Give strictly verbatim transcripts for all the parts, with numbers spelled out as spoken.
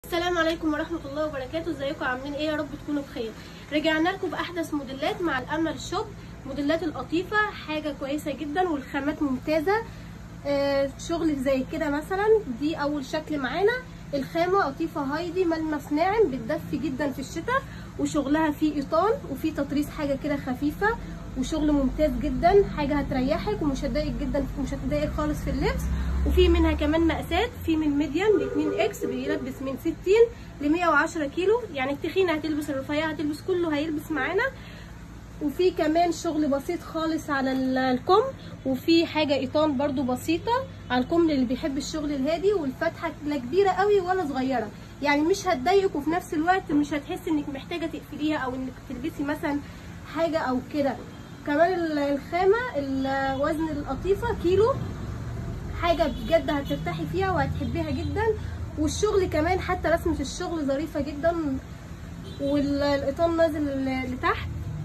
السلام عليكم ورحمة الله وبركاته. ازيكم عاملين ايه؟ يا رب تكونوا بخير. رجعنا لكم باحدث موديلات مع الامل شوب. موديلات القطيفة حاجة كويسة جدا والخامات ممتازة. آه شغل زي كده مثلا، دي اول شكل معانا. الخامة قطيفة هايدي، ملمس ناعم، بتدفي جدا في الشتاء، وشغلها فيه ايطان وفيه تطريز حاجة كده خفيفة، وشغل ممتاز جدا. حاجة هتريحك ومش هتضايقك جدا، مش هتضايقك خالص في اللبس. وفي منها كمان مقاسات، في من ميديم ل اتنين اكس، بيلبس من ستين ل مية وعشرة كيلو، يعني التخينه هتلبس، الرفيعه هتلبس، كله هيلبس معانا. وفي كمان شغل بسيط خالص على الكم، وفي حاجه ايطان برده بسيطه على الكم اللي بيحب الشغل الهادي. والفتحه لا كبيره قوي ولا صغيره، يعني مش هتضايقك، وفي نفس الوقت مش هتحسي انك محتاجه تقفليها او انك تلبسي مثلا حاجه او كده. كمان الخامه، وزن القطيفه كيلو، حاجه بجد هترتاحي فيها وهتحبيها جدا. والشغل كمان حتى رسمه الشغل ظريفه جدا، والايطان نازل لتحت.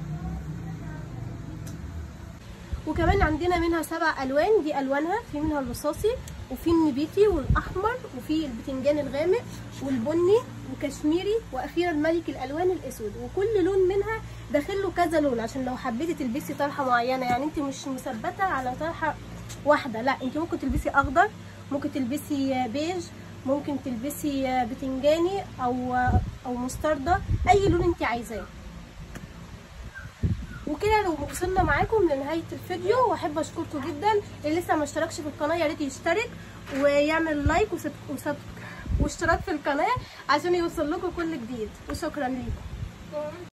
وكمان عندنا منها سبع الوان، دي الوانها، في منها الرصاصي وفي النبيتي والاحمر وفي البتنجان الغامق والبني وكشميري، واخيرا ملك الالوان الاسود. وكل لون منها داخل له كذا لون، عشان لو حبيتي تلبسي طرحه معينه، يعني انت مش مثبته على طرحه واحده، لا، انت ممكن تلبسي اخضر، ممكن تلبسي بيج، ممكن تلبسي بتنجاني او او مستردة، اي لون انت عايزاه. وكده لو وصلنا معاكم لنهايه الفيديو، واحب اشكركم جدا. اللي لسه ما اشتركش في القناه يا ريت يشترك ويعمل لايك وسب... وسب... واشتراك في القناه عشان يوصل لكم كل جديد. وشكرا ليكم.